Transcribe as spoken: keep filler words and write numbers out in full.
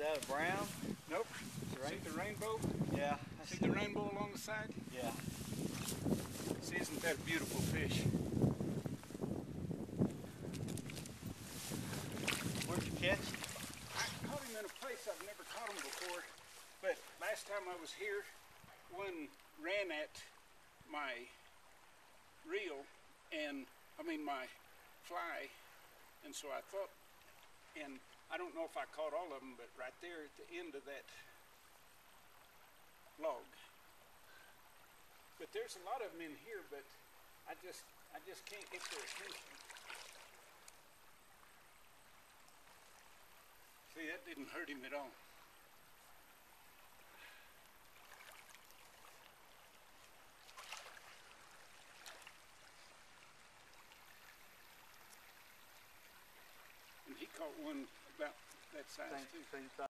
that a brown? Nope. See the rainbow? Yeah. See the rainbow along the side? Yeah. See, isn't that a beautiful fish? Where'd you catch him? I caught him in a place I've never caught him before, but last time I was here, one ran at my reel, and I mean my fly, and so I thought, and I don't know if I caught all of them, but right there at the end of that log. But there's a lot of them in here, but I just I just can't get their attention. See, that didn't hurt him at all. And he caught one about that size too.